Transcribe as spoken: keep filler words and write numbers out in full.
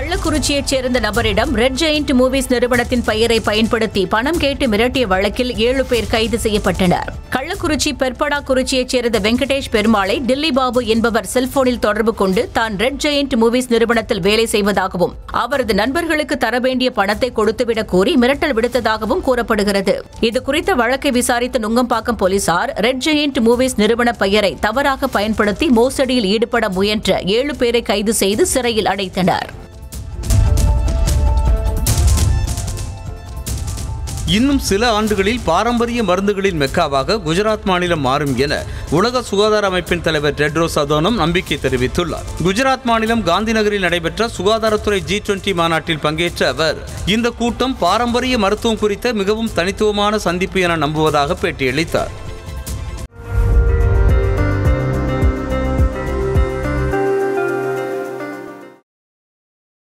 கள்ளக்குறிச்சியைச் சேர்ந்த நபரிடம் red giant movies நிறுவனத்தின் பெயரை பயன்படுத்தி பணம் கேட்டு மிரட்டிய வழக்கில் ஏழு பேர் கைது செய்யப்பட்டனர். கள்ளக்குறிச்சி பெர்படா குறிச்சியைச் சேர்ந்த வெங்கடேஷ் பெருமாளை டில்லி பாபு என்பவர் செல்போனில் தொடர்பு கொண்டு தான் ரெட் ஜெயண்ட் மூவிஸ் நிறுவனத்தில் வேலை செய்வதாகவும் அவரது நண்பர்களுக்கு தர வேண்டிய பணத்தை கொடுத்துவிடக் கோரி மிரட்டல் விடுத்ததாகவும் கூறப்படுகிறது. இதுகுறித்த வழக்கை விசாரித்த நுங்கம்பாக்கம் போலீசார் ரெட் ஜெயண்ட் மூவிஸ் நிறுவன பெயரை தவறாக பயன்படுத்தி மோசடியில் ஈடுபட முயன்ற ஏழு பேரை கைது செய்து சிறையில் அடைத்தனர். இன்னும் சில ஆண்டுகளில் பாரம்பரிய மருந்துகளின் மெக்காவாக குஜராத் மாநிலம் மாறும் என உலக சுகாதார அமைப்பின் தலைவர் டெட்ரோஸ் அதோனம் நம்பிக்கை தெரிவித்துள்ளார். குஜராத் மாநிலம் காந்தி நகரில் நடைபெற்ற சுகாதாரத்துறை ஜி டுவெண்டி மாநாட்டில் பங்கேற்ற அவர் இந்த கூட்டம் பாரம்பரிய மருத்துவம் குறித்த மிகவும் தனித்துவமான சந்திப்பு என நம்புவதாக பேட்டியளித்தார்.